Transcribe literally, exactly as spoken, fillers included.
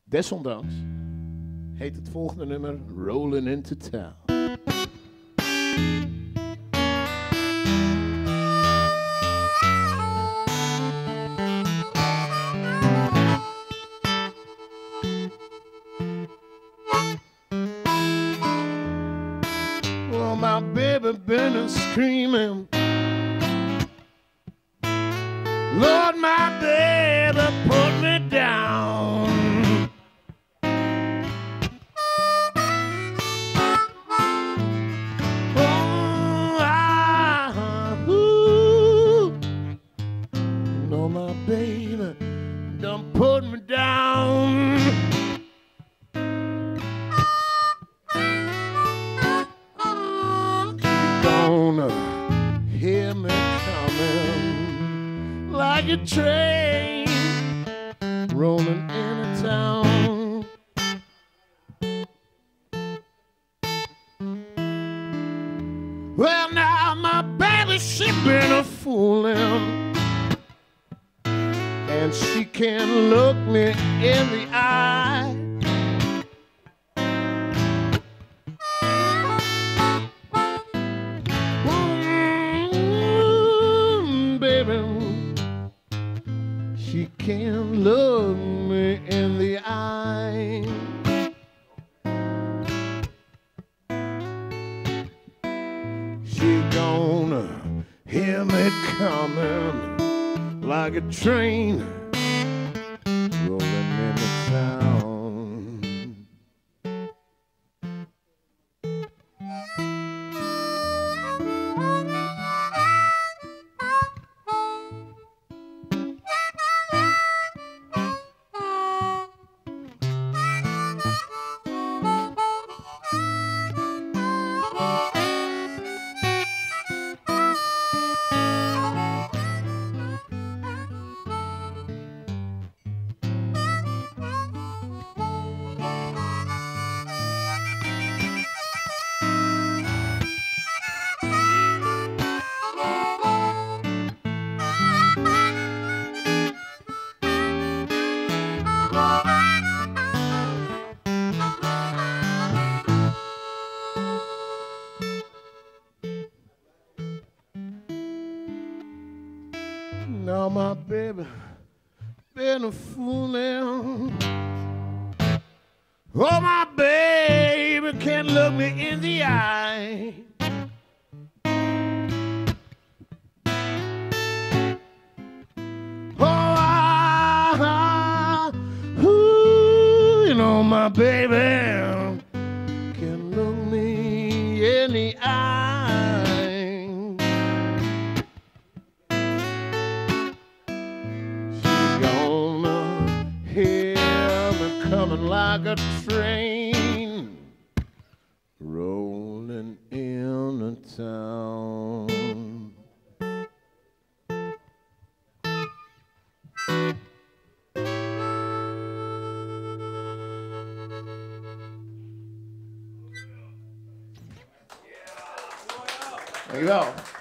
Desondanks heet het volgende nummer Rollin' Into Town. Well, my baby been a screaming, Lord, my baby put me down. Oh, I, ooh, you know my baby done put me down. You're gonna hear me coming like a train rolling into town. Well, now my baby, she been a foolin', and she can't look me in the eye. Mm, baby, she can't look me in the eye. She gonna hear me coming like a train rolling into town. Now my baby been a foolin'. Oh, my baby can't look me in the eye. Oh, I, ooh, you know my baby can look me in the eye. Hear me coming like a train rolling into town. There you go.